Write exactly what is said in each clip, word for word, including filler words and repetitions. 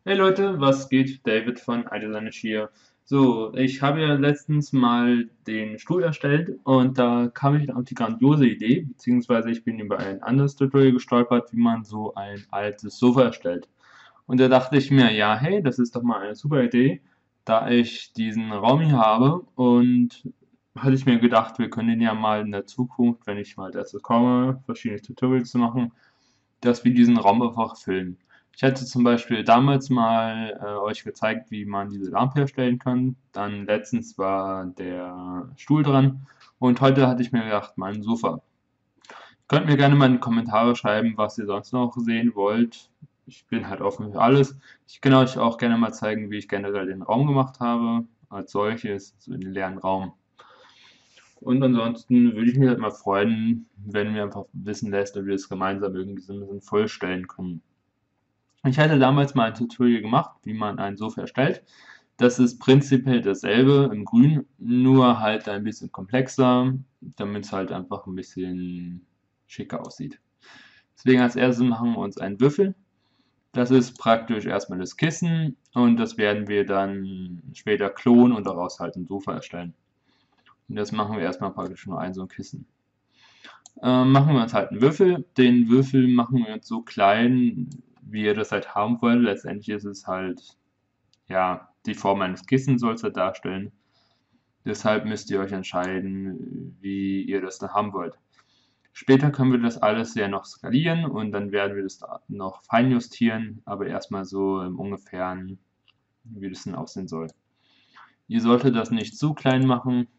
Hey Leute, was geht? David von iDesignish hier. So, ich habe ja letztens mal den Stuhl erstellt und da kam ich auf die grandiose Idee, beziehungsweise ich bin über ein anderes Tutorial gestolpert, wie man so ein altes Sofa erstellt. Und da dachte ich mir, ja, hey, das ist doch mal eine super Idee, da ich diesen Raum hier habe und hatte ich mir gedacht, wir können ja mal in der Zukunft, wenn ich mal dazu komme, verschiedene Tutorials zu machen, dass wir diesen Raum einfach füllen. Ich hatte zum Beispiel damals mal äh, euch gezeigt, wie man diese Lampe herstellen kann. Dann letztens war der Stuhl dran und heute hatte ich mir gedacht, mein Sofa. Könnt mir gerne mal in die Kommentare schreiben, was ihr sonst noch sehen wollt. Ich bin halt offen für alles. Ich kann euch auch gerne mal zeigen, wie ich generell den Raum gemacht habe, als solches, so in den leeren Raum. Und ansonsten würde ich mich halt mal freuen, wenn mir einfach wissen lässt, ob wir das gemeinsam irgendwie so ein bisschen vollstellen können. Ich hatte damals mal ein Tutorial gemacht, wie man ein Sofa erstellt. Das ist prinzipiell dasselbe im Grün, nur halt ein bisschen komplexer, damit es halt einfach ein bisschen schicker aussieht. Deswegen als erstes machen wir uns einen Würfel. Das ist praktisch erstmal das Kissen und das werden wir dann später klonen und daraus halt ein Sofa erstellen. Und das machen wir erstmal praktisch nur ein so ein Kissen. Ähm, machen wir uns halt einen Würfel. Den Würfel machen wir uns so klein, wie ihr das halt haben wollt. Letztendlich ist es halt, ja, die Form eines Kissens soll es halt darstellen. Deshalb müsst ihr euch entscheiden, wie ihr das dann haben wollt. Später können wir das alles ja noch skalieren und dann werden wir das noch fein justieren, aber erstmal so im Ungefähren, wie das dann aussehen soll. Ihr solltet das nicht zu klein machen,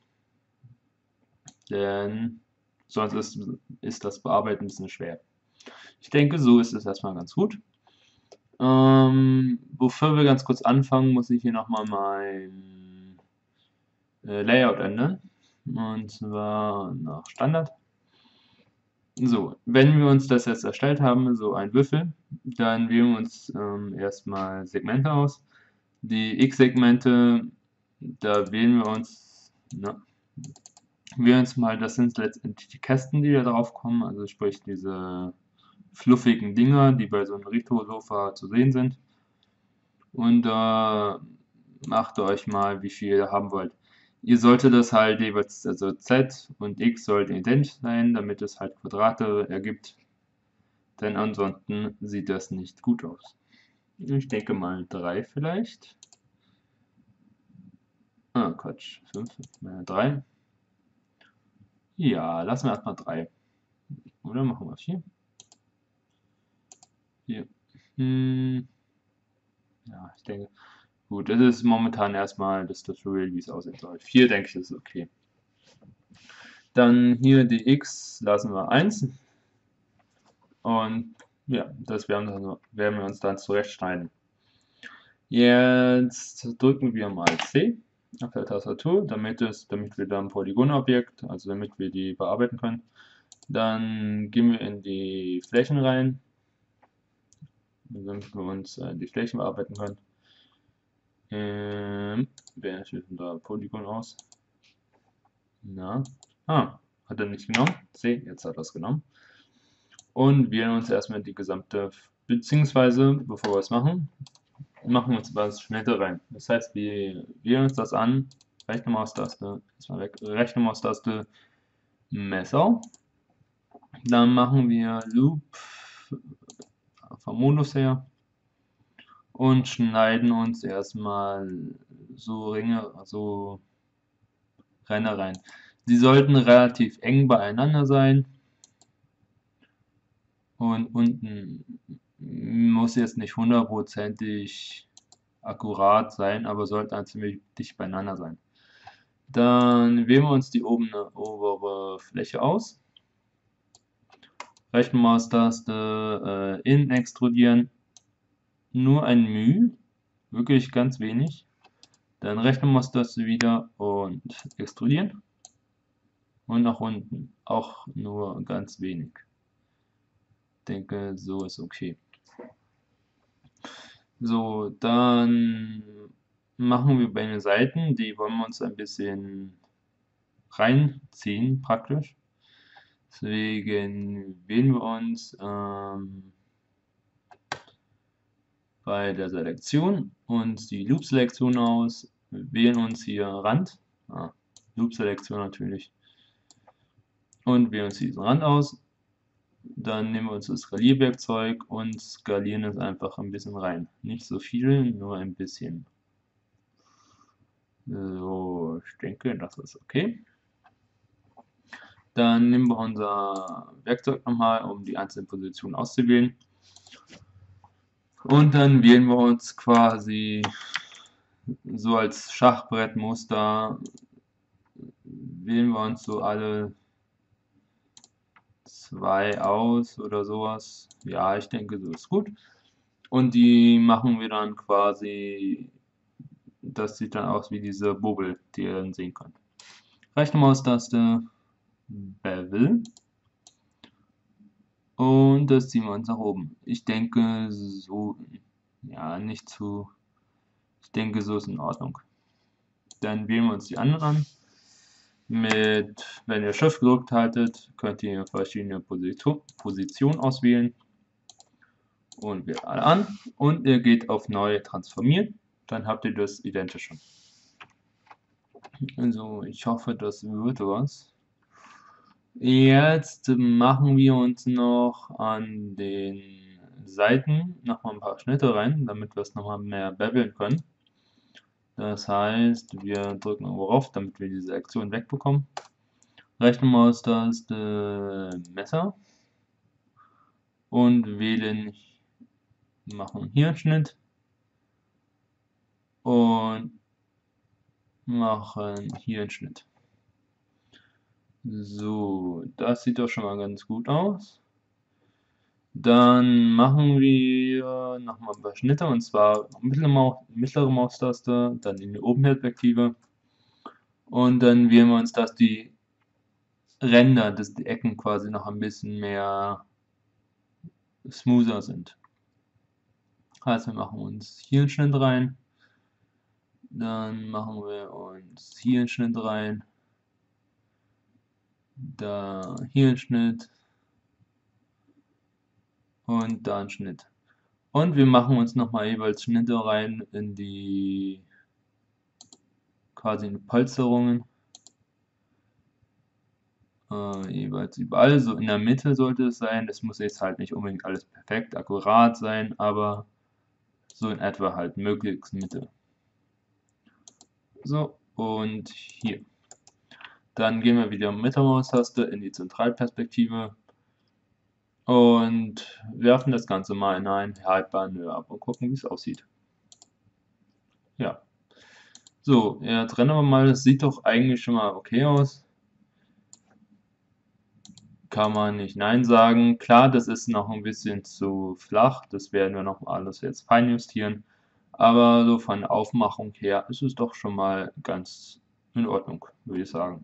denn sonst ist, ist das Bearbeiten ein bisschen schwer. Ich denke, so ist es erstmal ganz gut. Ähm, bevor wir ganz kurz anfangen, muss ich hier nochmal mein äh, Layout ändern. Und zwar nach Standard. So, wenn wir uns das jetzt erstellt haben, so ein Würfel, dann wählen wir uns ähm, erstmal Segmente aus. Die X-Segmente, da wählen wir uns, na, wählen uns mal, das sind letztendlich die Kästen, die da drauf kommen, also sprich diese fluffigen Dinger, die bei so einem Retro-Sofa zu sehen sind. Und da äh, macht ihr euch mal, wie viel ihr haben wollt. Ihr solltet das halt jeweils, also Z und X sollten identisch sein, damit es halt Quadrate ergibt, denn ansonsten sieht das nicht gut aus. Ich denke mal drei vielleicht. Ah, Quatsch, fünf, drei. Ja, lassen wir erstmal drei. Oder machen wir vier? Hier. Hm, ja, ich denke. Gut, das ist momentan erstmal das Tutorial, wie es aussehen soll. vier denke ich ist okay. Dann hier die X lassen wir eins. Und ja, das werden, wir- werden wir uns dann zurechtschneiden. Jetzt drücken wir mal C auf der Tastatur, damit, es, damit wir dann ein Polygonobjekt, also damit wir die bearbeiten können. Dann gehen wir in die Flächen rein, damit wir uns äh, die Flächen bearbeiten können. Ähm, wer steht denn da Polygon aus? Na, ah, hat er nicht genommen? C, jetzt hat er es genommen. Und wählen uns erstmal die gesamte, beziehungsweise, bevor wir es machen, machen wir uns was Schnitte rein. Das heißt, wir wählen uns das an, rechte Maustaste, erstmal weg, rechte Maustaste, Messer. Dann machen wir Loop vom Modus her und schneiden uns erstmal so Ringe, so Ränder rein. Die sollten relativ eng beieinander sein und unten muss jetzt nicht hundertprozentig akkurat sein, aber sollte dann ziemlich dicht beieinander sein. Dann wählen wir uns die obere, obere Fläche aus. Rechte Maustaste äh, in extrudieren. Nur ein Müh, wirklich ganz wenig. Dann rechte Maustaste wieder und extrudieren. Und nach unten auch nur ganz wenig. Ich denke, so ist okay. So, dann machen wir bei den Seiten, die wollen wir uns ein bisschen reinziehen, praktisch. Deswegen wählen wir uns ähm, bei der Selektion uns die Loop-Selektion aus, wählen uns hier Rand, ah, Loop-Selektion natürlich, und wählen uns diesen Rand aus. Dann nehmen wir uns das Skalierwerkzeug und skalieren es einfach ein bisschen rein. Nicht so viel, nur ein bisschen. So, ich denke, das ist okay. Dann nehmen wir unser Werkzeug nochmal, um die einzelnen Positionen auszuwählen. Und dann wählen wir uns quasi so als Schachbrettmuster, wählen wir uns so alle zwei aus oder sowas. Ja, ich denke, so ist gut. Und die machen wir dann quasi, das sieht dann aus wie diese Bubble, die ihr dann sehen könnt. Rechte Maustaste, Bevel. Und das ziehen wir uns nach oben. Ich denke, so, ja, nicht zu, ich denke, so ist in Ordnung. Dann wählen wir uns die anderen an. Mit, wenn ihr Shift gedrückt haltet, könnt ihr verschiedene Position, Positionen auswählen. Und wählt alle an. Und ihr geht auf Neu transformieren. Dann habt ihr das Identische. Also, ich hoffe, das wird was. Jetzt machen wir uns noch an den Seiten nochmal ein paar Schnitte rein, damit wir es nochmal mehr beveln können. Das heißt, wir drücken worauf, damit wir die Selektion wegbekommen. Rechte Maustaste Messer und wählen, machen hier einen Schnitt und machen hier einen Schnitt. So, das sieht doch schon mal ganz gut aus. Dann machen wir nochmal ein paar Schnitte, und zwar mittlere, Maus, mittlere Maustaste, dann in die Obenperspektive. Und dann wählen wir uns, dass die Ränder, dass die Ecken quasi noch ein bisschen mehr smoother sind. Also wir machen uns hier einen Schnitt rein. Dann machen wir uns hier einen Schnitt rein. Da hier einen Schnitt. Und da einen Schnitt. Und wir machen uns nochmal jeweils Schnitte rein in die quasi in die Polsterungen. Äh, jeweils überall, so in der Mitte sollte es sein. Das muss jetzt halt nicht unbedingt alles perfekt, akkurat sein, aber so in etwa halt möglichst Mitte. So, und hier. Dann gehen wir wieder mit der Maustaste in die Zentralperspektive und werfen das Ganze mal in ein Halbbanö ab und gucken, wie es aussieht. Ja. So, jetzt rennen wir mal, das sieht doch eigentlich schon mal okay aus. Kann man nicht Nein sagen. Klar, das ist noch ein bisschen zu flach, das werden wir noch alles jetzt fein justieren. Aber so von der Aufmachung her ist es doch schon mal ganz in Ordnung, würde ich sagen.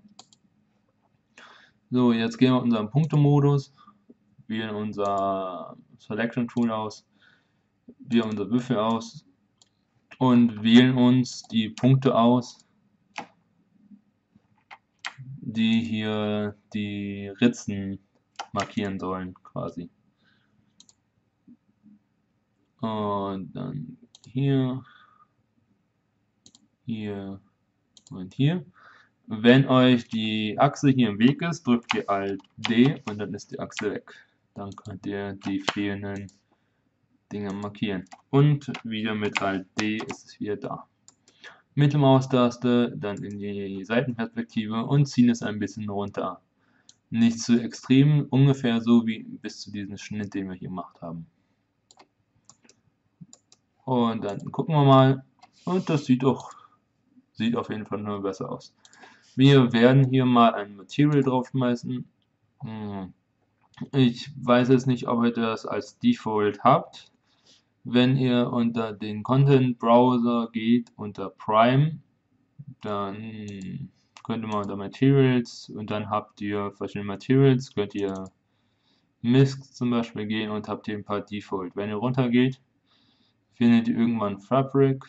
So, jetzt gehen wir in unseren Punktemodus, wählen unser Selection Tool aus, wählen unser Würfel aus und wählen uns die Punkte aus, die hier die Ritzen markieren sollen, quasi. Und dann hier, hier und hier. Wenn euch die Achse hier im Weg ist, drückt ihr Alt D und dann ist die Achse weg. Dann könnt ihr die fehlenden Dinge markieren. Und wieder mit Alt D ist es wieder da. Mit der Maustaste dann in die Seitenperspektive und ziehen es ein bisschen runter. Nicht zu extrem, ungefähr so wie bis zu diesem Schnitt, den wir hier gemacht haben. Und dann gucken wir mal. Und das sieht auch sieht auf jeden Fall nur besser aus. Wir werden hier mal ein Material draufschmeißen. Ich weiß jetzt nicht, ob ihr das als Default habt. Wenn ihr unter den Content Browser geht, unter Prime, dann könnt ihr mal unter Materials und dann habt ihr verschiedene Materials, könnt ihr Mist zum Beispiel gehen und habt ihr ein paar Default. Wenn ihr runter geht, findet ihr irgendwann Fabric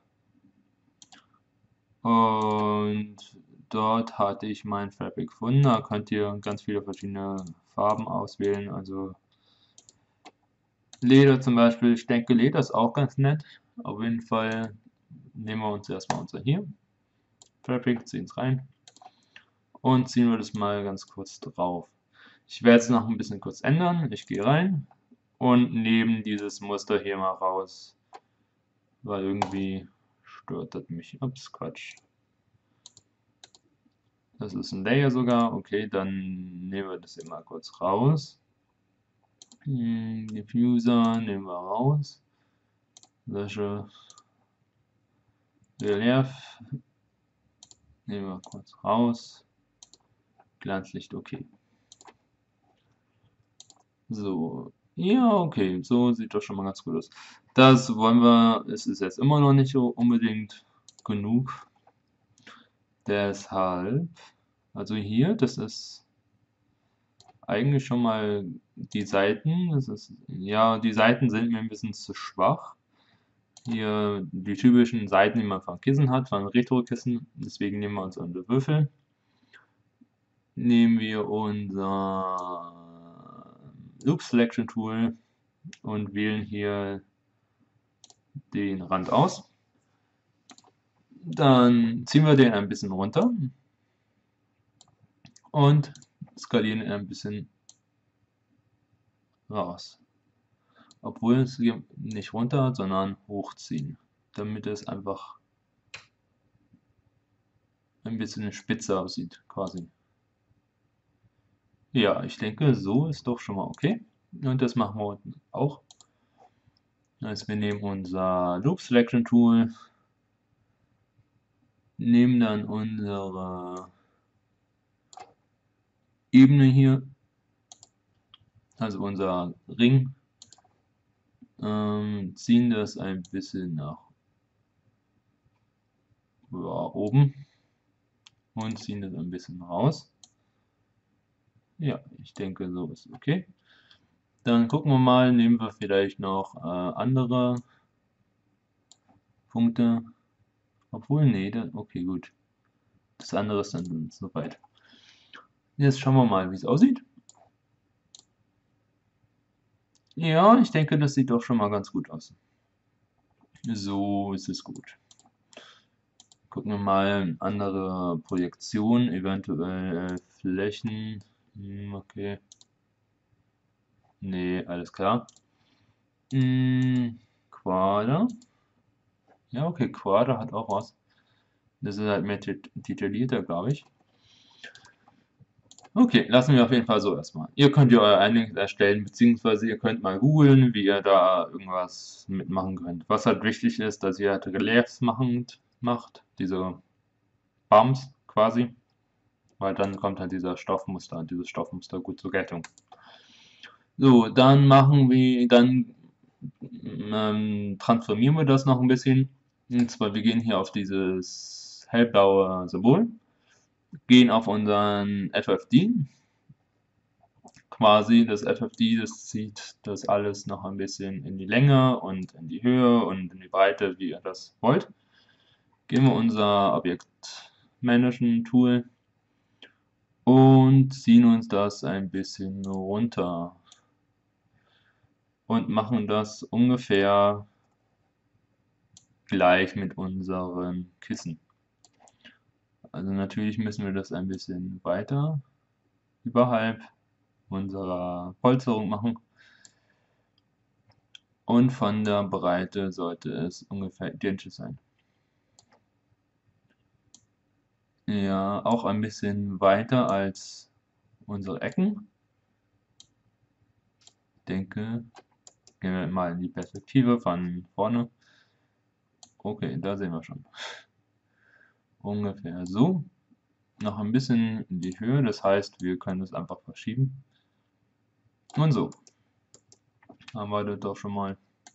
und dort hatte ich mein Fabric gefunden. Da könnt ihr ganz viele verschiedene Farben auswählen, also Leder zum Beispiel, ich denke, Leder ist auch ganz nett. Auf jeden Fall nehmen wir uns erstmal unser hier. Traffic, ziehen es rein und ziehen wir das mal ganz kurz drauf. Ich werde es noch ein bisschen kurz ändern. Ich gehe rein und nehme dieses Muster hier mal raus, weil irgendwie stört das mich. Ups, Quatsch. Das ist ein Layer sogar. Okay, dann nehmen wir das hier mal kurz raus. Hm, Diffuser nehmen wir raus. Lösche. Relief nehmen wir kurz raus. Glanzlicht, okay. So, ja, okay, so sieht das schon mal ganz gut aus. Das wollen wir, es ist jetzt immer noch nicht so unbedingt genug. Deshalb, also hier, das ist eigentlich schon mal die Seiten. Das ist, ja, die Seiten sind mir ein bisschen zu schwach. Hier die typischen Seiten, die man von Kissen hat, von Retro-Kissen. Deswegen nehmen wir uns unsere Würfel. Nehmen wir unser Loop Selection Tool und wählen hier den Rand aus. Dann ziehen wir den ein bisschen runter und skalieren ihn ein bisschen raus. Obwohl es hier nicht runter, sondern hochziehen, damit es einfach ein bisschen spitzer aussieht, quasi. Ja, ich denke, so ist doch schon mal okay. Und das machen wir auch. Also wir nehmen unser Loop Selection Tool, nehmen dann unsere Ebene hier, also unser Ring, ähm, ziehen das ein bisschen nach ja, oben und ziehen das ein bisschen raus. Ja, ich denke, so ist okay. Dann gucken wir mal, nehmen wir vielleicht noch äh, andere Punkte. Obwohl, nee, da, okay, gut. Das andere ist dann so weit. Jetzt schauen wir mal, wie es aussieht. Ja, ich denke, das sieht doch schon mal ganz gut aus. So ist es gut. Gucken wir mal andere Projektionen, eventuell äh, Flächen. Hm, okay. Nee, alles klar. Hm, Quader. Ja, okay, Quader hat auch was. Das ist halt mehr det- detaillierter, glaube ich. Okay, lassen wir auf jeden Fall so erstmal. Ihr könnt ja euer eigenes erstellen, beziehungsweise ihr könnt mal googeln, wie ihr da irgendwas mitmachen könnt. Was halt wichtig ist, dass ihr halt Reliefs machend, macht, diese Bumps quasi, weil dann kommt halt dieser Stoffmuster, dieses Stoffmuster gut zur Geltung. So, dann machen wir, dann ähm, transformieren wir das noch ein bisschen. Und zwar, wir gehen hier auf dieses hellblaue Symbol, gehen auf unseren F F D. Quasi das F F D, das zieht das alles noch ein bisschen in die Länge und in die Höhe und in die Breite, wie ihr das wollt. Gehen wir unser Objekt Managen Tool und ziehen uns das ein bisschen runter und machen das ungefähr gleich mit unseren Kissen. Also natürlich müssen wir das ein bisschen weiter überhalb unserer Polsterung machen. Und von der Breite sollte es ungefähr identisch sein. Ja, auch ein bisschen weiter als unsere Ecken. Ich denke, gehen wir mal in die Perspektive von vorne. Okay, da sehen wir schon. Ungefähr so. Noch ein bisschen in die Höhe, das heißt, wir können es einfach verschieben. Und so. Haben wir das doch schon mal.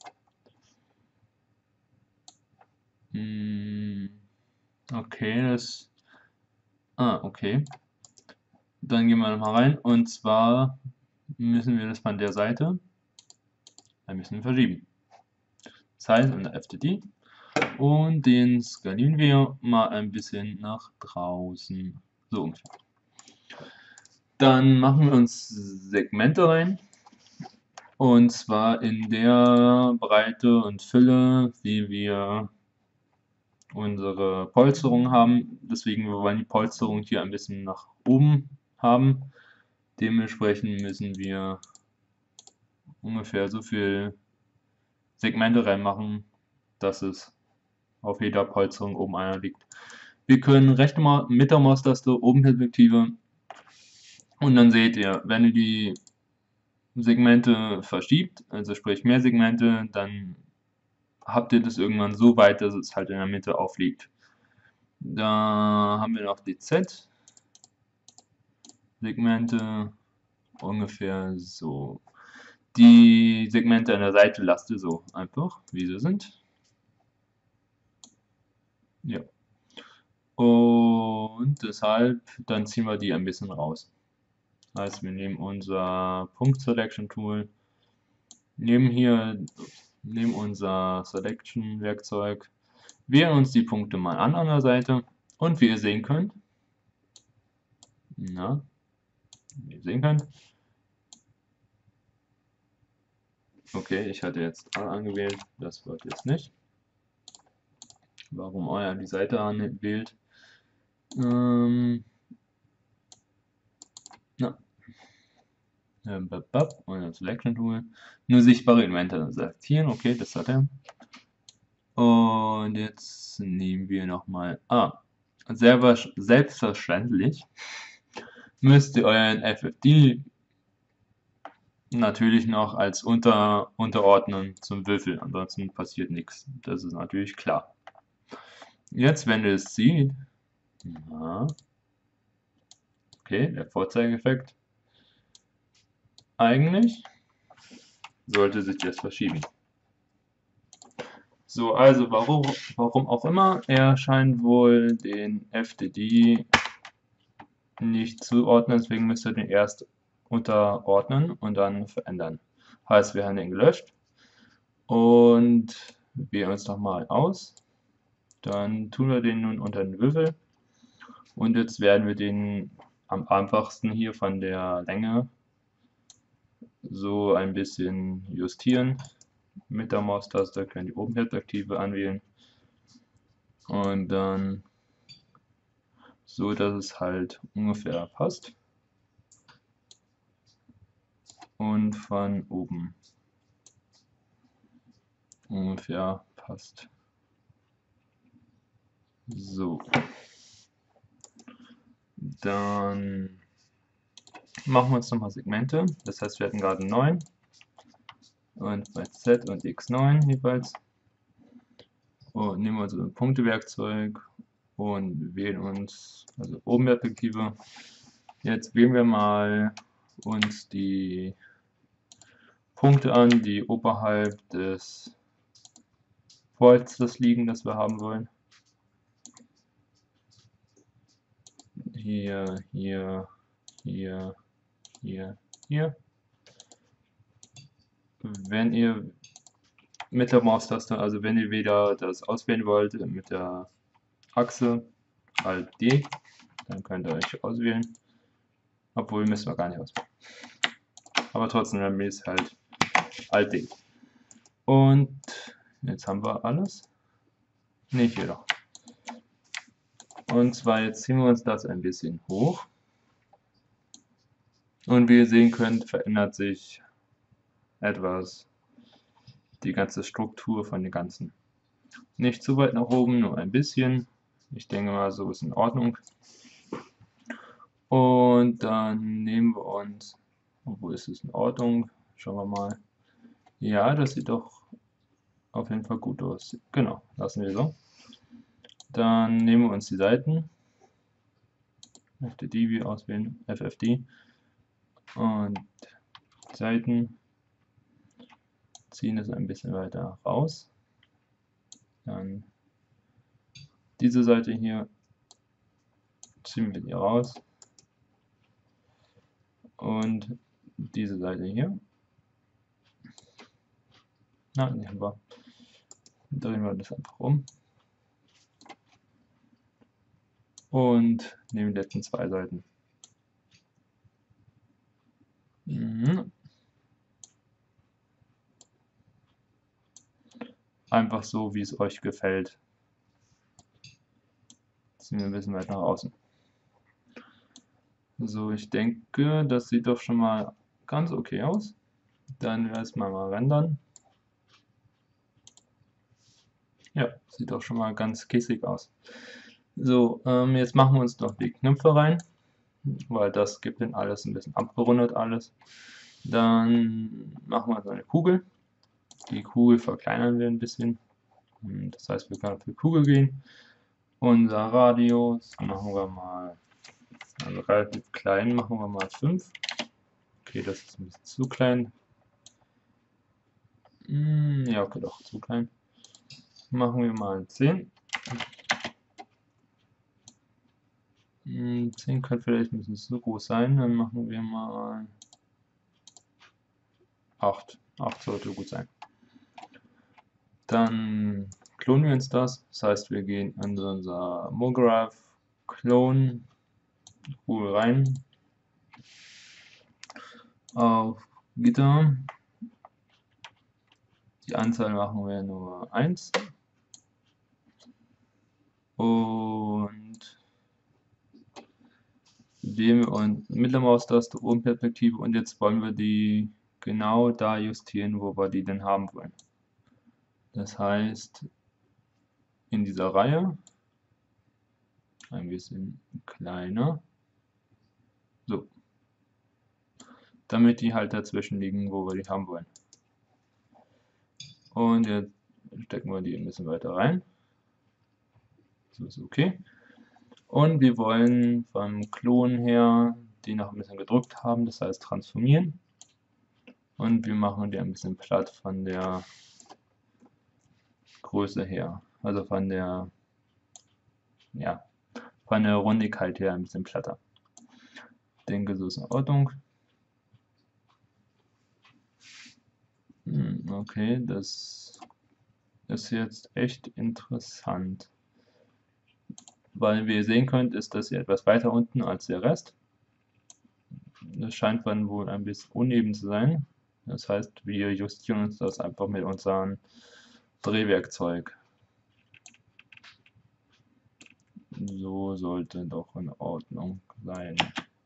Hm, okay, das. Ah, okay. Dann gehen wir nochmal rein. Und zwar müssen wir das von der Seite ein bisschen verschieben. Das heißt, unter F T D. Und den skalieren wir mal ein bisschen nach draußen. So ungefähr. Dann machen wir uns Segmente rein. Und zwar in der Breite und Fülle, wie wir unsere Polsterung haben. Deswegen wir wollen die Polsterung hier ein bisschen nach oben haben. Dementsprechend müssen wir ungefähr so viel Segmente reinmachen, dass es auf jeder Polsterung oben einer liegt. Wir können rechte Ma mit der Maustaste oben Perspektive und dann seht ihr, wenn ihr die Segmente verschiebt, also sprich mehr Segmente, dann habt ihr das irgendwann so weit, dass es halt in der Mitte aufliegt. Da haben wir noch die Z Segmente ungefähr so. Die Segmente an der Seite lasst ihr so einfach, wie sie sind. Ja. Und deshalb, dann ziehen wir die ein bisschen raus. Also wir nehmen unser Punkt Selection Tool, nehmen hier, nehmen unser Selection Werkzeug, wählen uns die Punkte mal an an der Seite und wie ihr sehen könnt, na, wie ihr sehen könnt, okay, ich hatte jetzt A angewählt, das wird jetzt nicht. Warum euer die Seite anwählt? Ähm, na, ähm, bap, bap, und das Selection Tool. Nur sichtbare Elemente selektieren, okay, das hat er. Und jetzt nehmen wir nochmal, ah, selber, selbstverständlich müsst ihr euren F F D natürlich noch als unter, unterordnen zum Würfel, ansonsten passiert nichts. Das ist natürlich klar. Jetzt, wenn ihr es seht, na, okay, der Vorzeigeeffekt, eigentlich sollte sich das verschieben. So, also warum, warum auch immer, er scheint wohl den F D D nicht zuordnen, deswegen müsst ihr den erst unterordnen und dann verändern. Heißt, wir haben den gelöscht und wählen uns nochmal aus. Dann tun wir den nun unter den Würfel und jetzt werden wir den am einfachsten hier von der Länge so ein bisschen justieren. Mit der Maustaste können die Open-Perspektive anwählen und dann so, dass es halt ungefähr passt und von oben ungefähr passt. So, dann machen wir uns nochmal Segmente. Das heißt, wir hatten gerade neun und bei Z und X neun jeweils. Und nehmen wir unser Punktewerkzeug und wählen uns, also oben Perspektive. Jetzt wählen wir mal uns die Punkte an, die oberhalb des Polsters liegen, das wir haben wollen. Hier, hier, hier, hier, hier. Wenn ihr mit der Maustaste, also wenn ihr wieder das auswählen wollt mit der Achse, Alt D, dann könnt ihr euch auswählen. Obwohl müssen wir gar nicht auswählen. Aber trotzdem, dann ist halt Alt D. Und jetzt haben wir alles. Nicht hier doch. Und zwar jetzt ziehen wir uns das ein bisschen hoch. Und wie ihr sehen könnt, verändert sich etwas die ganze Struktur von den ganzen. Nicht zu weit nach oben, nur ein bisschen. Ich denke mal, so ist in Ordnung. Und dann nehmen wir uns, obwohl ist es in Ordnung, schauen wir mal. Ja, das sieht doch auf jeden Fall gut aus. Genau, lassen wir so. Dann nehmen wir uns die Seiten. F D D auswählen, F F D. Und Seiten. Ziehen es ein bisschen weiter raus. Dann diese Seite hier ziehen wir hier raus. Und diese Seite hier. Na, die haben wir. Drehen wir das einfach um. Und nehmen die letzten zwei Seiten. Mhm. einfach so, wie es euch gefällt. Ziehen wir ein bisschen weiter nach außen. So, ich denke, das sieht doch schon mal ganz okay aus. Dann erstmal mal rendern. Ja, sieht doch schon mal ganz kissig aus. So, ähm, jetzt machen wir uns noch die Knöpfe rein, weil das gibt dann alles ein bisschen abgerundet alles. Dann machen wir so eine Kugel. Die Kugel verkleinern wir ein bisschen. Das heißt, wir können auf die Kugel gehen. Unser Radius machen wir mal, also relativ klein, machen wir mal fünf. Okay, das ist ein bisschen zu klein. Hm, ja, okay, doch, zu klein. Machen wir mal zehn. Hm, zehn könnte vielleicht ein bisschen zu groß sein. Dann machen wir mal acht. acht sollte gut sein. Dann klonen wir uns das. Das heißt, wir gehen in unser MoGraph Clone Google rein. Auf Gitter. Die Anzahl machen wir nur eins. Und wählen wir uns mit der Maustaste oben Perspektive und jetzt wollen wir die genau da justieren, wo wir die denn haben wollen. Das heißt, in dieser Reihe ein bisschen kleiner, so, damit die halt dazwischen liegen, wo wir die haben wollen. Und jetzt stecken wir die ein bisschen weiter rein. So ist okay. Und wir wollen vom Klon her die noch ein bisschen gedrückt haben, das heißt transformieren. Und wir machen die ein bisschen platt von der Größe her, also von der, ja, von der Rundigkeit her ein bisschen platter. Ich denke, so ist in Ordnung. Okay, das ist jetzt echt interessant. Weil wie ihr sehen könnt, ist das hier etwas weiter unten als der Rest. Das scheint dann wohl ein bisschen uneben zu sein. Das heißt, wir justieren uns das einfach mit unserem Drehwerkzeug. So sollte doch in Ordnung sein.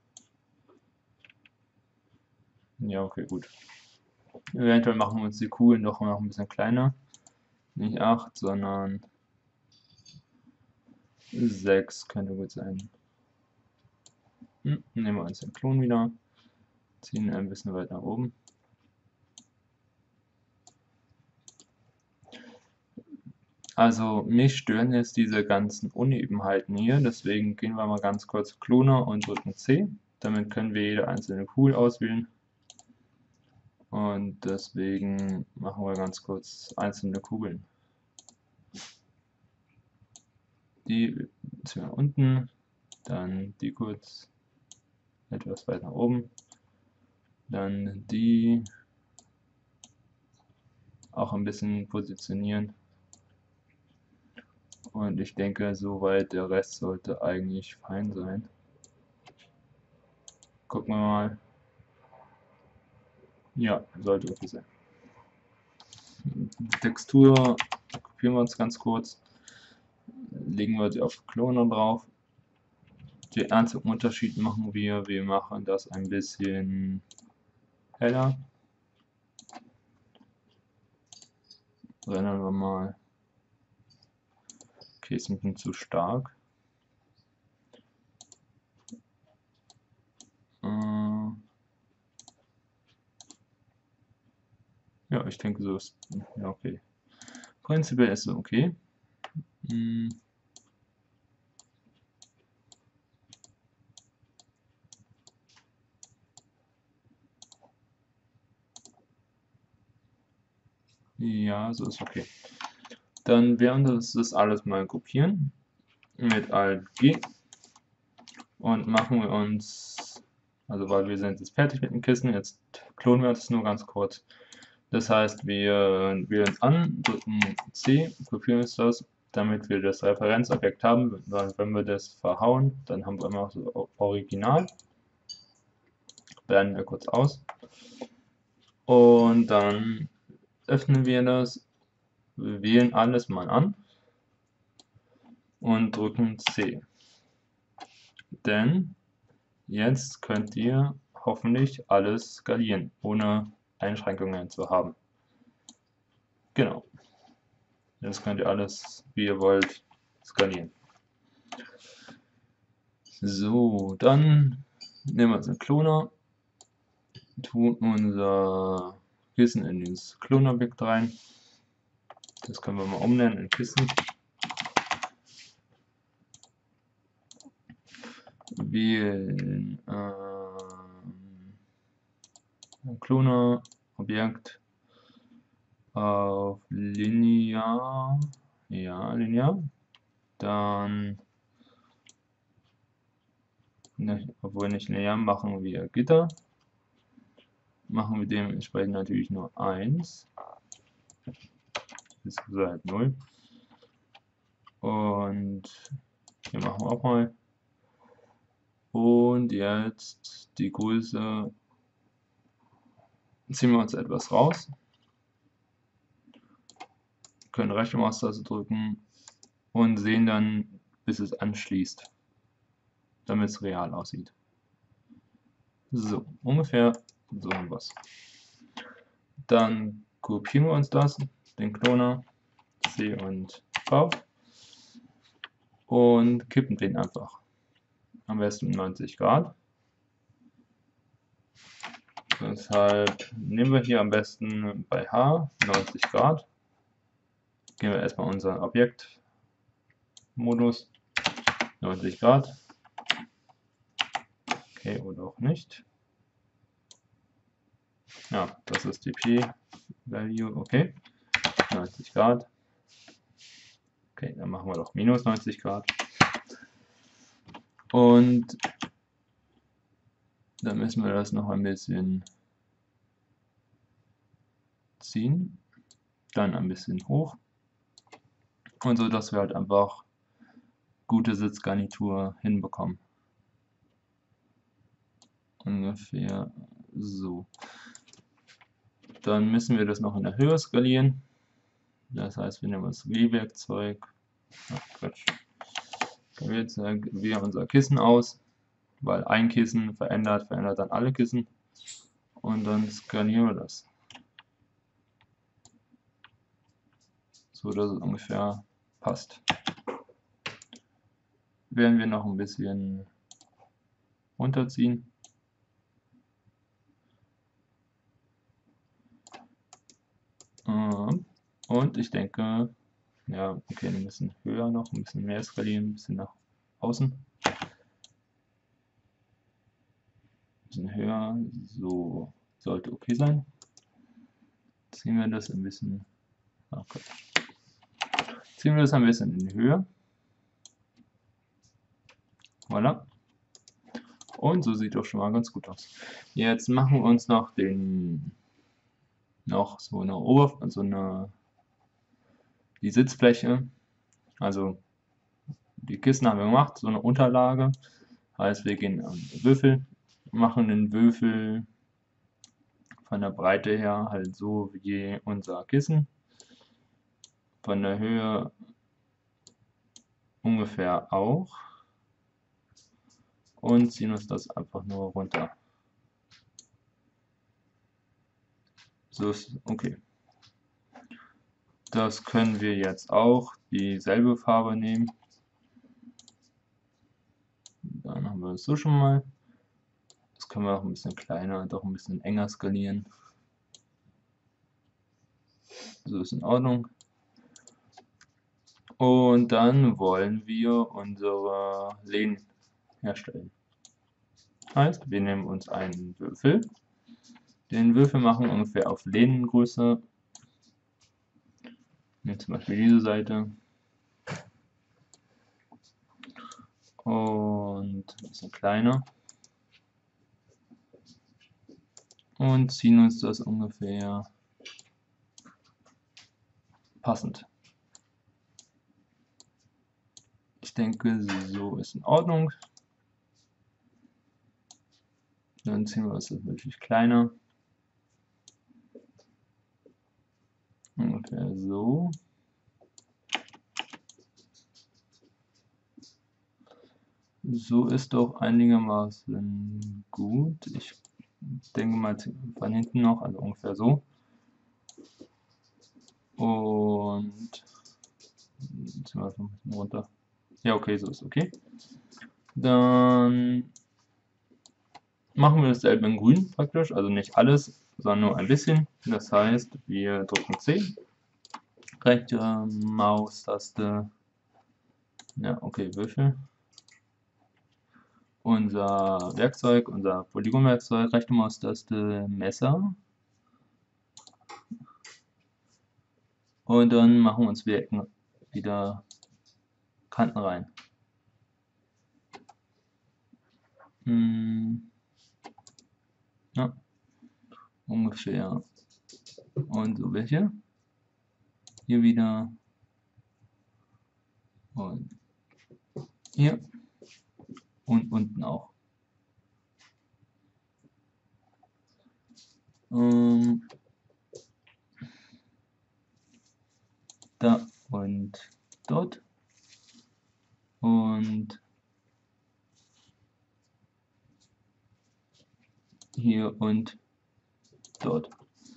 Ja, okay, gut. Eventuell machen wir uns die Kugeln doch noch ein bisschen kleiner. Nicht acht, sondern sechs könnte gut sein. Hm, nehmen wir uns den Klon wieder. Ziehen ein bisschen weiter nach oben. Also mich stören jetzt diese ganzen Unebenheiten hier, deswegen gehen wir mal ganz kurz Kloner und drücken C. Damit können wir jede einzelne Kugel auswählen. Und deswegen machen wir ganz kurz einzelne Kugeln. Die ziehen wir unten, dann die kurz etwas weiter nach oben, dann die auch ein bisschen positionieren. Und ich denke, soweit der Rest sollte eigentlich fein sein. Gucken wir mal. Ja, sollte okay sein. Die Textur kopieren wir uns ganz kurz. Legen wir sie auf Kloner drauf. Den einzigen Unterschied machen wir, wir machen das ein bisschen heller. Rendern wir mal. Okay, ist ein bisschen zu stark. Äh ja, ich denke, so ist. Ja, okay. Prinzipiell ist es okay. Hm. Ja, so ist okay. Dann werden wir das alles mal kopieren mit Alt G und machen wir uns, also weil wir sind jetzt fertig mit dem Kissen, jetzt klonen wir uns nur ganz kurz. Das heißt, wir wählen uns an, drücken C, kopieren uns das, damit wir das Referenzobjekt haben. Wenn wir das verhauen, dann haben wir immer noch das Original. Blenden wir kurz aus. Und dann öffnen wir das Wir wählen alles mal an und drücken C. Denn jetzt könnt ihr hoffentlich alles skalieren, ohne Einschränkungen zu haben. Genau. Jetzt könnt ihr alles, wie ihr wollt, skalieren. So, dann nehmen wir uns einen Cloner, tun unser Kissen in dieses Clone-Objekt rein. Das können wir mal umnennen in Kissen. Wählen ähm, Cloner-Objekt auf linear, ja, linear. Dann, ne, obwohl nicht linear, machen wir Gitter. Machen wir dementsprechend natürlich nur eins. Das ist halt null. Und hier machen wir auch mal. Und jetzt die Größe ziehen wir uns etwas raus. Können rechte Maustaste drücken und sehen dann, bis es anschließt, damit es real aussieht. So, ungefähr so was. Dann kopieren wir uns das, den Cloner, C und V, und kippen den einfach. Am besten neunzig Grad. Deshalb nehmen wir hier am besten bei H neunzig Grad. Gehen wir erstmal unseren Objektmodus, neunzig Grad. Okay, oder auch nicht. Ja, das ist die P-Value, okay. neunzig Grad. Okay, dann machen wir doch minus neunzig Grad. Und dann müssen wir das noch ein bisschen ziehen. Dann ein bisschen hoch. Und so, dass wir halt einfach gute Sitzgarnitur hinbekommen. Ungefähr so. Dann müssen wir das noch in der Höhe skalieren. Das heißt, wir nehmen das G-Werkzeug. Ach Quatsch. Jetzt wählen wir unser Kissen aus, weil ein Kissen verändert, verändert dann alle Kissen. Und dann skalieren wir das. So, dass es ungefähr passt. Werden wir noch ein bisschen runterziehen. Und ich denke, ja, okay, ein bisschen höher noch, ein bisschen mehr skalieren, ein bisschen nach außen. Ein bisschen höher, so sollte okay sein. Ziehen wir das ein bisschen, okay. Ziehen wir das ein bisschen in die Höhe. Voilà. Und so sieht doch schon mal ganz gut aus. Jetzt machen wir uns noch den, noch so eine Oberfläche, so eine, die Sitzfläche, also die Kissen haben wir gemacht, so eine Unterlage. Heißt, wir gehen an den Würfel, machen den Würfel von der Breite her halt so wie unser Kissen. Von der Höhe ungefähr auch. Und ziehen uns das einfach nur runter. So ist okay. Das können wir jetzt auch dieselbe Farbe nehmen. Dann haben wir es so schon mal. Das können wir auch ein bisschen kleiner, doch ein bisschen enger skalieren. So ist in Ordnung. Und dann wollen wir unsere Lehnen herstellen. Heißt, wir nehmen uns einen Würfel. Den Würfel machen wir ungefähr auf Lehnengröße. Nehmen zum Beispiel diese Seite. Und ein bisschen kleiner. Und ziehen uns das ungefähr passend. Ich denke, so ist in Ordnung. Dann ziehen wir das natürlich kleiner. Ungefähr so. So ist doch einigermaßen gut. Ich denke mal von hinten noch, also ungefähr so. Und jetzt sind wir noch ein bisschen runter. Ja, okay, so ist okay. Dann machen wir dasselbe in grün praktisch, also nicht alles, sondern nur ein bisschen. Das heißt, wir drücken C, rechte Maustaste, ja, okay, Würfel. Unser Werkzeug, unser Polygonwerkzeug, rechte Maustaste, Messer. Und dann machen wir uns wir Ecken wieder Kanten rein. Hm. Ja, ungefähr. Und so welche. Hier wieder. Und hier. Und unten auch. Ähm, da und dort. Und hier und dort.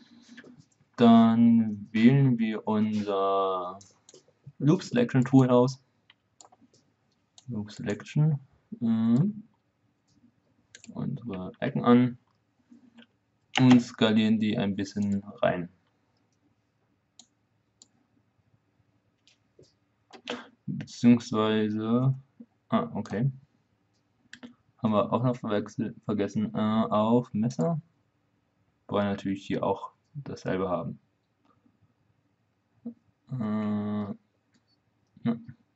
Dann wählen wir unser Loop Selection Tool aus. Loop Selection. Mhm. Unsere Ecken an und skalieren die ein bisschen rein. Beziehungsweise, ah, okay. Haben wir auch noch vergessen, äh, auf Messer. Wollen natürlich hier auch dasselbe haben. Äh, ja.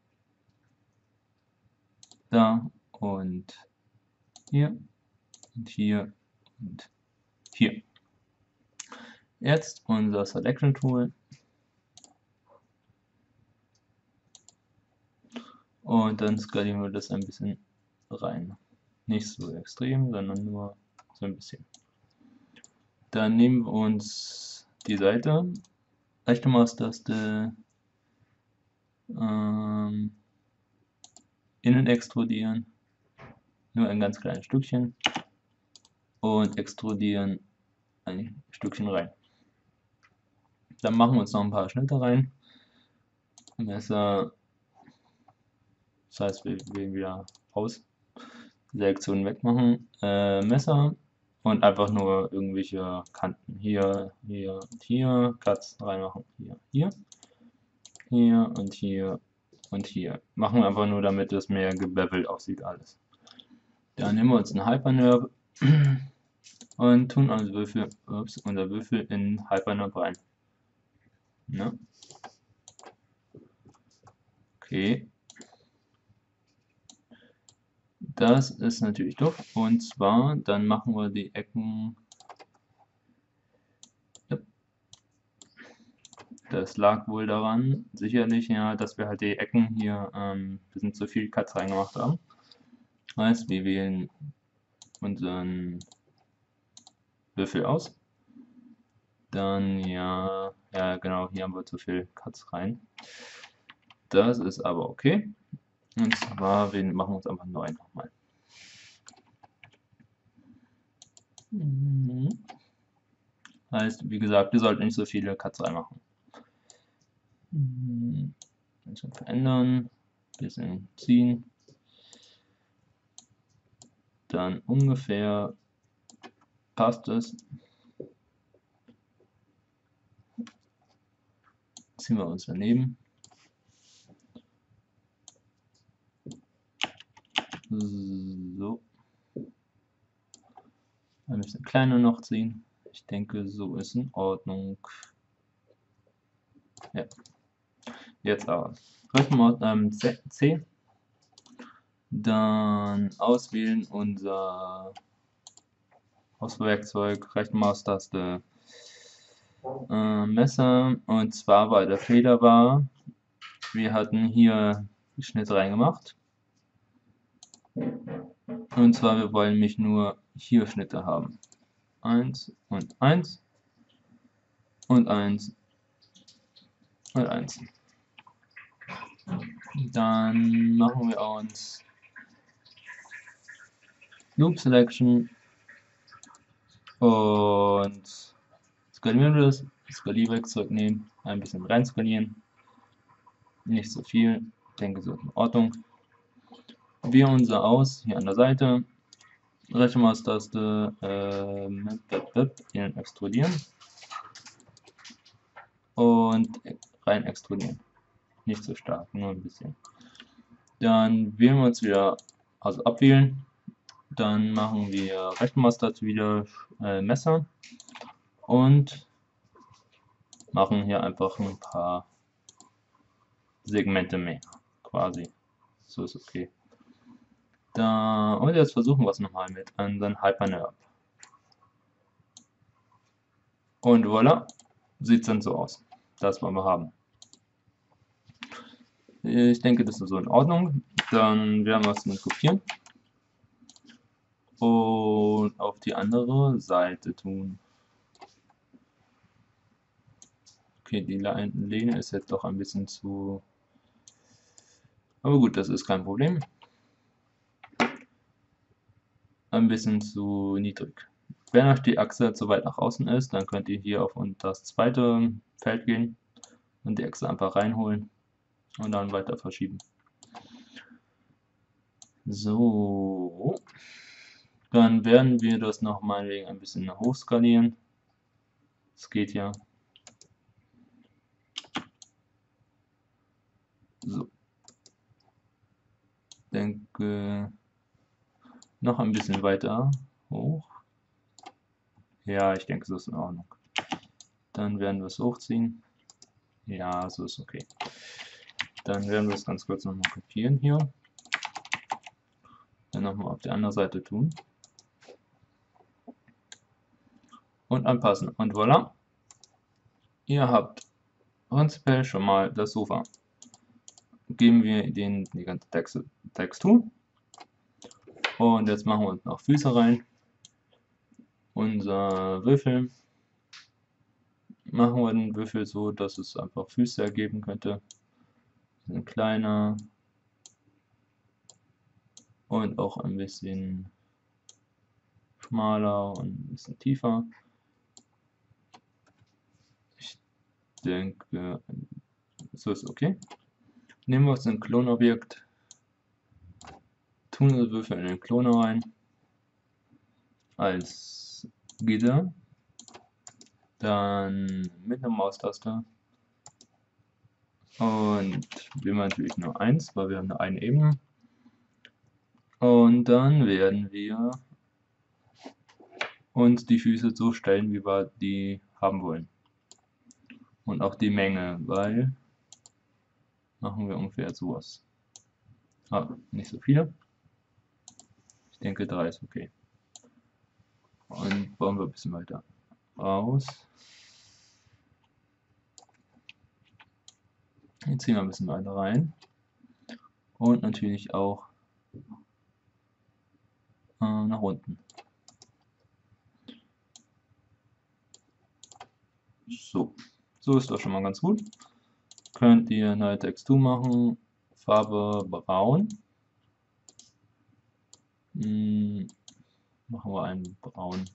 Da und hier und hier und hier. Jetzt unser Selection Tool. Und dann skalieren wir das ein bisschen rein. Nicht so extrem, sondern nur so ein bisschen. Dann nehmen wir uns die Seite, rechte Maustaste, ähm, innen extrudieren, nur ein ganz kleines Stückchen und extrudieren ein Stückchen rein. Dann machen wir uns noch ein paar Schnitte rein. Messer, das heißt, wir wählen wieder aus, Selektion wegmachen, äh, Messer und einfach nur irgendwelche Kanten hier, hier und hier, Cuts reinmachen, hier, hier, hier und hier und hier. Machen wir einfach nur, damit es mehr gebevelt aussieht alles. Dann nehmen wir uns einen Hypernerve und tun unser Würfel, ups, unser Würfel in Hypernerve rein. Ja. Okay. Das ist natürlich doof. Und zwar, dann machen wir die Ecken. Das lag wohl daran, sicherlich, ja, dass wir halt die Ecken hier ähm, ein bisschen zu viel Cuts reingemacht haben. Heißt, wir wählen unseren Würfel aus. Dann, ja, ja, genau, hier haben wir zu viel Cuts rein. Das ist aber okay. Und zwar, wir machen uns einfach neu nochmal. Heißt, wie gesagt, wir sollten nicht so viele Cuts reinmachen. Ein bisschen verändern, ein bisschen ziehen. Dann ungefähr passt es. Ziehen wir uns daneben. So. Ein bisschen kleiner noch ziehen. Ich denke, so ist in Ordnung. Ja. Jetzt aber. Rückenmord ähm, C. Dann auswählen unser Auswahlwerkzeug, rechte Maustaste, äh, Messer. Und zwar, weil der Fehler war, wir hatten hier die Schnitte reingemacht. Und zwar, wir wollen nämlich nur hier Schnitte haben. eins und eins und eins und eins. Dann machen wir uns Loop Selection und skalieren wir das. Skalierwerk zurücknehmen, ein bisschen rein skalieren. Nicht so viel, ich denke, so in Ordnung. Wir unser aus hier an der Seite. Rechte Maustaste, äh, extrudieren und rein extrudieren. Nicht so stark, nur ein bisschen. Dann wählen wir uns wieder, also abwählen. Dann machen wir rechte Maustaste wieder äh, Messer und machen hier einfach ein paar Segmente mehr, quasi. So ist okay. Da, und jetzt versuchen wir es nochmal mit unseren Hypernerve. Und voilà, sieht es dann so aus. Das wollen wir haben. Ich denke, das ist so in Ordnung. Dann werden wir es mit kopieren und auf die andere Seite tun. Okay, die Lehne ist jetzt doch ein bisschen zu... Aber gut, das ist kein Problem. Ein bisschen zu niedrig. Wenn euch die Achse zu weit nach außen ist, dann könnt ihr hier auf das zweite Feld gehen und die Achse einfach reinholen und dann weiter verschieben. So, dann werden wir das noch mal wegen ein bisschen hochskalieren. Das geht ja. So, denke noch ein bisschen weiter hoch. Ja, ich denke, so ist in Ordnung. Dann werden wir es hochziehen. Ja, so ist okay. Dann werden wir es ganz kurz nochmal kopieren hier. Dann nochmal auf die andere Seite tun. Und anpassen. Und voilà. Ihr habt prinzipiell schon mal das Sofa. Geben wir den die ganze Text Textur. Und jetzt machen wir uns noch Füße rein. Unser Würfel. Machen wir den Würfel so, dass es einfach Füße ergeben könnte. Ein kleiner. Und auch ein bisschen schmaler und ein bisschen tiefer. Ich denke, so ist okay. Nehmen wir uns ein Klonobjekt, tun den Würfel in den Kloner rein, als Gitter, dann mit einer Maustaste und wir haben natürlich nur eins, weil wir haben nur eine Ebene. Und dann werden wir uns die Füße so stellen, wie wir die haben wollen. Und auch die Menge, weil machen wir ungefähr sowas. Ah, nicht so viele. Ich denke drei ist okay. Und bauen wir ein bisschen weiter raus. Jetzt ziehen wir ein bisschen weiter rein. Und natürlich auch äh, nach unten. So, so ist das schon mal ganz gut. Könnt ihr neue Textur machen, Farbe braun. Hm, machen wir einen braun.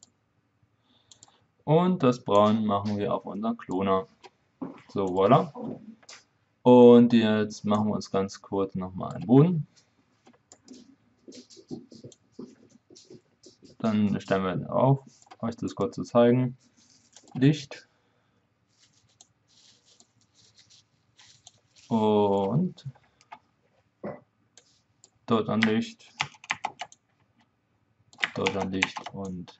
Und das Braun machen wir auf unseren Kloner. So, voilà. Und jetzt machen wir uns ganz kurz nochmal einen Boden. Dann stellen wir auf, euch das kurz zu zeigen. Licht. Und dort ein Licht. Dort ein Licht und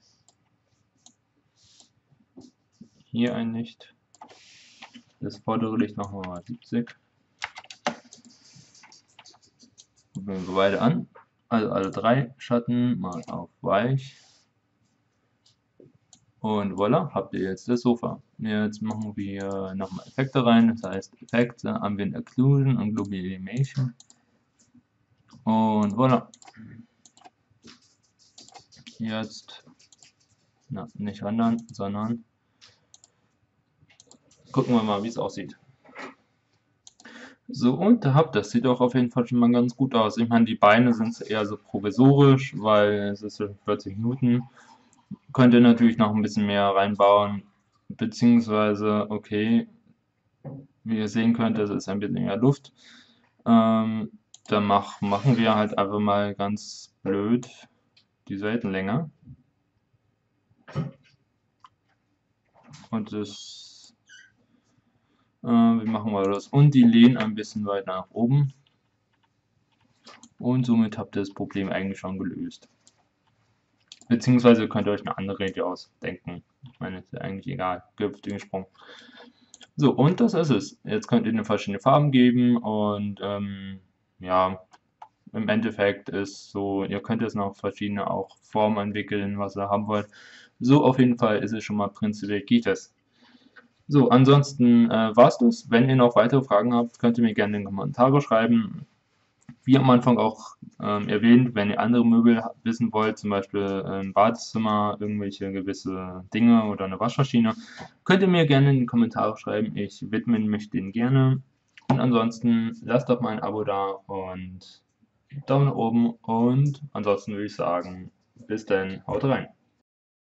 hier ein Licht. Das vordere Licht machen wir mal siebzig. Gucken wir beide an. Also alle drei Schatten mal auf weich. Und voilà, habt ihr jetzt das Sofa. Jetzt machen wir nochmal Effekte rein. Das heißt Effekte, Ambient Occlusion und Global Illumination. Und voilà. Jetzt na, nicht wandern, sondern gucken wir mal, wie es aussieht. So, und da habt das sieht auch auf jeden Fall schon mal ganz gut aus. Ich meine, die Beine sind eher so provisorisch, weil es ist ja vierzig Minuten. Könnt ihr natürlich noch ein bisschen mehr reinbauen, beziehungsweise, okay, wie ihr sehen könnt, das ist ein bisschen mehr Luft. Ähm, dann mach, machen wir halt einfach mal ganz blöd die Seitenlänge. Und das, äh, wie machen wir das? Und die lehnen ein bisschen weiter nach oben. Und somit habt ihr das Problem eigentlich schon gelöst. Beziehungsweise könnt ihr euch eine andere Regel ausdenken. Ich meine, ist ja eigentlich egal. Gehüpft, gesprungen. So, und das ist es. Jetzt könnt ihr eine verschiedene Farben geben und ähm, ja, im Endeffekt ist so, ihr könnt jetzt noch verschiedene auch Formen entwickeln, was ihr haben wollt. So, auf jeden Fall ist es schon mal prinzipiell geht es. So, ansonsten äh, war's das. Wenn ihr noch weitere Fragen habt, könnt ihr mir gerne in die Kommentare schreiben. Wie am Anfang auch ähm, erwähnt, wenn ihr andere Möbel wissen wollt, zum Beispiel ein Badezimmer, irgendwelche gewisse Dinge oder eine Waschmaschine, könnt ihr mir gerne in die Kommentare schreiben. Ich widme mich denen gerne. Und ansonsten lasst doch mal ein Abo da und Daumen nach oben. Und ansonsten würde ich sagen, bis dann, haut rein.